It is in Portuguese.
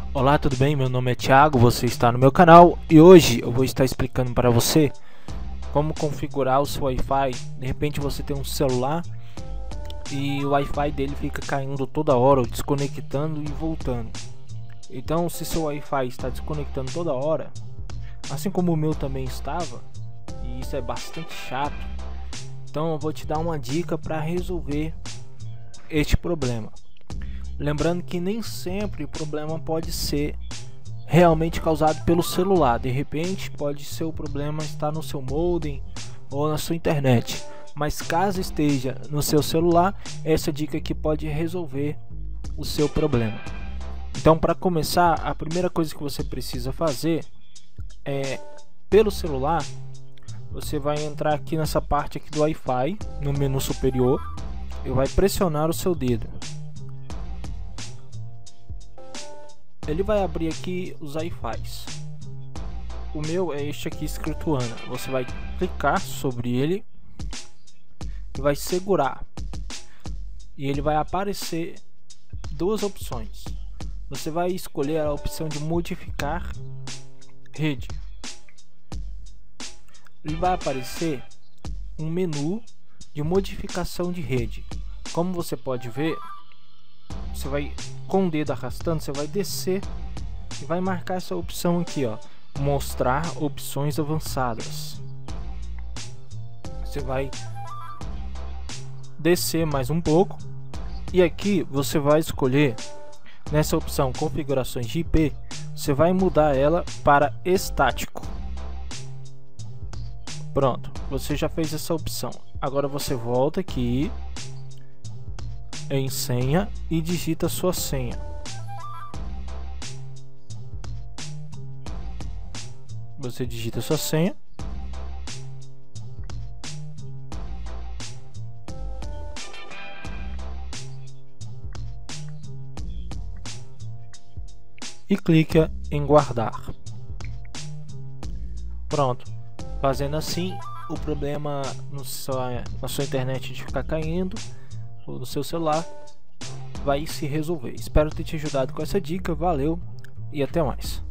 Olá, tudo bem? Meu nome é Thiago, você está no meu canal e hoje eu vou estar explicando para você como configurar o seu Wi-Fi. De repente você tem um celular e o Wi-Fi dele fica caindo toda hora, ou desconectando e voltando. Então, se seu Wi-Fi está desconectando toda hora, assim como o meu também estava, e isso é bastante chato, então eu vou te dar uma dica para resolver este problema. Lembrando que nem sempre o problema pode ser realmente causado pelo celular. De repente pode ser o problema estar no seu modem ou na sua internet. Mas caso esteja no seu celular, essa dica aqui pode resolver o seu problema. Então, para começar, a primeira coisa que você precisa fazer é, pelo celular, você vai entrar aqui nessa parte aqui do Wi-Fi, no menu superior, e vai pressionar o seu dedo. Ele vai abrir aqui os Wi-Fis. O meu é este aqui escrito Ana. Você vai clicar sobre ele e vai segurar. E ele vai aparecer duas opções. Você vai escolher a opção de modificar rede. Ele vai aparecer um menu de modificação de rede. Como você pode ver, você vai com o dedo arrastando, você vai descer e vai marcar essa opção aqui, ó, mostrar opções avançadas. Você vai descer mais um pouco e aqui você vai escolher nessa opção configurações de IP, você vai mudar ela para estático. Pronto, você já fez essa opção. Agora você volta aqui em senha e digita sua senha. Você digita sua senha. E clica em guardar. Pronto. Fazendo assim, o problema na sua internet de ficar caindo no seu celular vai se resolver. Espero ter te ajudado com essa dica. Valeu e até mais.